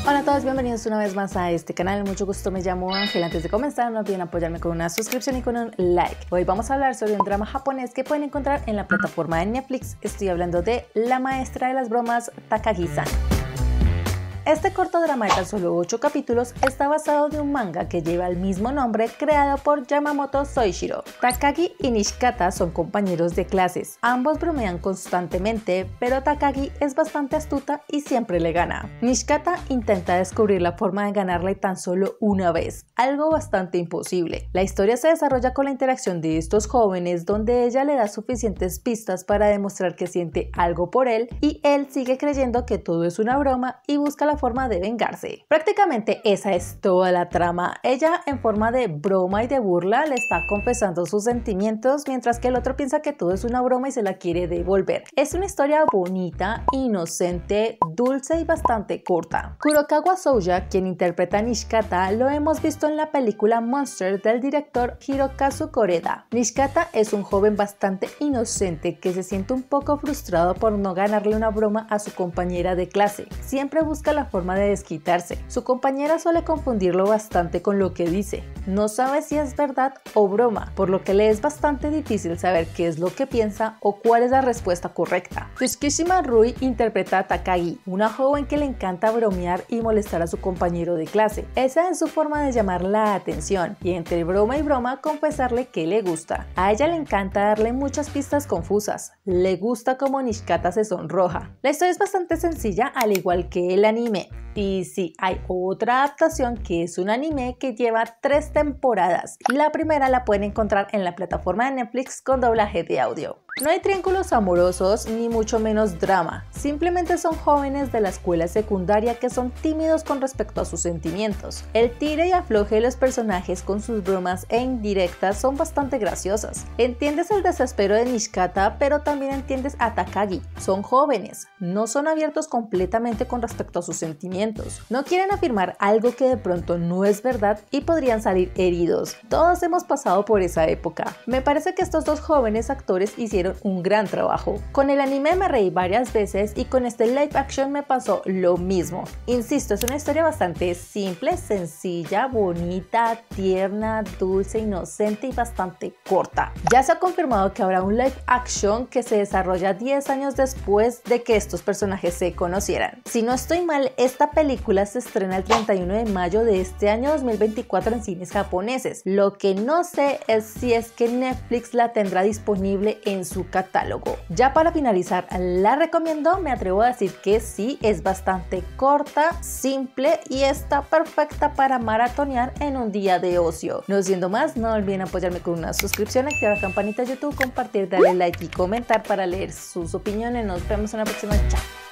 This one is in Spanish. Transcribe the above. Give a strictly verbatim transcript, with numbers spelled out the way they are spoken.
Hola a todos, bienvenidos una vez más a este canal. Mucho gusto, me llamo Ángel. Antes de comenzar, no olviden apoyarme con una suscripción y con un like. Hoy vamos a hablar sobre un drama japonés que pueden encontrar en la plataforma de Netflix. Estoy hablando de La maestra de las bromas, Takagi-san. Este corto drama de tan solo ocho capítulos está basado en un manga que lleva el mismo nombre, creado por Yamamoto Soichiro. Takagi y Nishikata son compañeros de clases. Ambos bromean constantemente, pero Takagi es bastante astuta y siempre le gana. Nishikata intenta descubrir la forma de ganarle tan solo una vez, algo bastante imposible. La historia se desarrolla con la interacción de estos jóvenes, donde ella le da suficientes pistas para demostrar que siente algo por él y él sigue creyendo que todo es una broma y busca la forma de vengarse. Prácticamente esa es toda la trama. Ella, en forma de broma y de burla, le está confesando sus sentimientos, mientras que el otro piensa que todo es una broma y se la quiere devolver. Es una historia bonita, inocente, dulce y bastante corta. Kurokawa Souya, quien interpreta a Nishikata, lo hemos visto en la película Monster del director Hirokazu Koreda. Nishikata es un joven bastante inocente que se siente un poco frustrado por no ganarle una broma a su compañera de clase. Siempre busca la forma de desquitarse. Su compañera suele confundirlo bastante con lo que dice. No sabe si es verdad o broma, por lo que le es bastante difícil saber qué es lo que piensa o cuál es la respuesta correcta. Tsukishima Rui interpreta a Takagi, una joven que le encanta bromear y molestar a su compañero de clase. Esa es su forma de llamar la atención y entre broma y broma confesarle que le gusta. A ella le encanta darle muchas pistas confusas. Le gusta como Nishikata se sonroja. La historia es bastante sencilla, al igual que el anime. Y sí, hay otra adaptación que es un anime que lleva tres temporadas. La primera la pueden encontrar en la plataforma de Netflix con doblaje de audio. No hay triángulos amorosos ni mucho menos drama, simplemente son jóvenes de la escuela secundaria que son tímidos con respecto a sus sentimientos. El tire y afloje de los personajes con sus bromas e indirectas son bastante graciosas. Entiendes el desespero de Nishikata, pero también entiendes a Takagi. Son jóvenes, no son abiertos completamente con respecto a sus sentimientos. No quieren afirmar algo que de pronto no es verdad y podrían salir heridos. Todos hemos pasado por esa época. Me parece que estos dos jóvenes actores hicieron un gran trabajo. Con el anime me reí varias veces y con este live action me pasó lo mismo. Insisto, es una historia bastante simple, sencilla, bonita, tierna, dulce, inocente y bastante corta. Ya se ha confirmado que habrá un live action que se desarrolla diez años después de que estos personajes se conocieran. Si no estoy mal, esta película se estrena el treinta y uno de mayo de este año dos mil veinticuatro en cines japoneses. Lo que no sé es si es que Netflix la tendrá disponible en su su catálogo. Ya para finalizar, ¿la recomiendo? Me atrevo a decir que sí, es bastante corta, simple y está perfecta para maratonear en un día de ocio. No siendo más, no olviden apoyarme con una suscripción, activar la campanita de YouTube, compartir, darle like y comentar para leer sus opiniones. Nos vemos en la próxima. Chao.